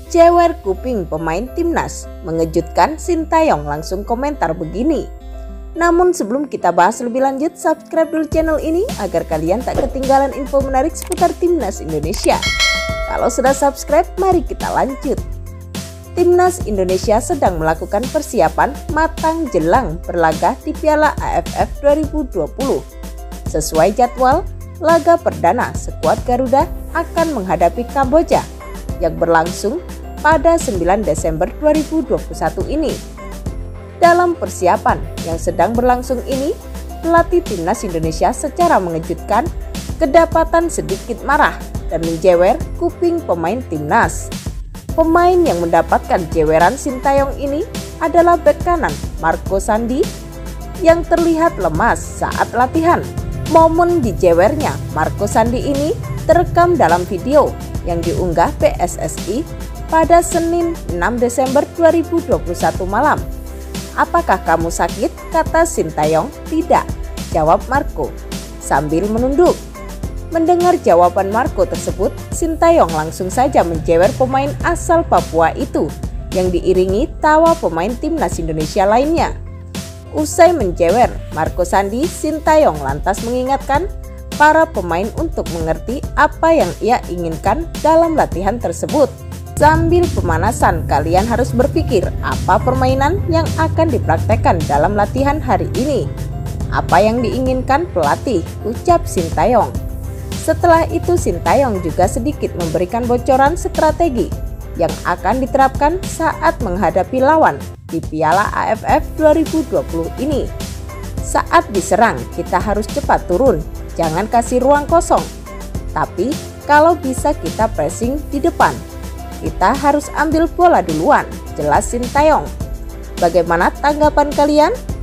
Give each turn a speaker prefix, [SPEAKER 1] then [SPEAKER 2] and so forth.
[SPEAKER 1] Jewer kuping pemain timnas, mengejutkan Sintayong langsung komentar begini. Namun sebelum kita bahas lebih lanjut, subscribe dulu channel ini agar kalian tak ketinggalan info menarik seputar timnas Indonesia. Kalau sudah subscribe, mari kita lanjut. Timnas Indonesia sedang melakukan persiapan matang jelang berlaga di Piala AFF 2020. Sesuai jadwal, laga perdana skuad Garuda akan menghadapi Kamboja yang berlangsung pada 9 Desember 2021 ini. Dalam persiapan yang sedang berlangsung ini, pelatih timnas Indonesia secara mengejutkan kedapatan sedikit marah dan menjewer kuping pemain timnas. Pemain yang mendapatkan jeweran Sintayong ini adalah bek kanan Marco Sandi yang terlihat lemas saat latihan. Momen dijewernya Marco Sandi ini terekam dalam video yang diunggah PSSI pada Senin 6 Desember 2021 malam. "Apakah kamu sakit?" kata Sintayong. "Tidak," jawab Marco sambil menunduk. Mendengar jawaban Marco tersebut, Sintayong langsung saja menjewer pemain asal Papua itu yang diiringi tawa pemain timnas Indonesia lainnya. Usai menjewer Marco Sandi, Sintayong lantas mengingatkan para pemain untuk mengerti apa yang ia inginkan dalam latihan tersebut. "Sambil pemanasan, kalian harus berpikir apa permainan yang akan dipraktekkan dalam latihan hari ini. Apa yang diinginkan pelatih," ucap Sintayong. Setelah itu Sintayong juga sedikit memberikan bocoran strategi yang akan diterapkan saat menghadapi lawan di Piala AFF 2020 ini. "Saat diserang, kita harus cepat turun, jangan kasih ruang kosong. Tapi kalau bisa kita pressing di depan. Kita harus ambil bola duluan," jelas Sintayong. Bagaimana tanggapan kalian?